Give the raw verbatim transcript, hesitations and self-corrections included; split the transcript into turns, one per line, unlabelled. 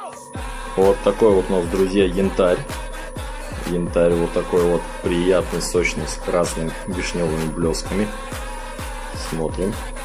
Вот такой вот у нас, друзья, янтарь. Янтарь вот такой вот приятный, сочный, с красными вишневыми блесками. Смотрим.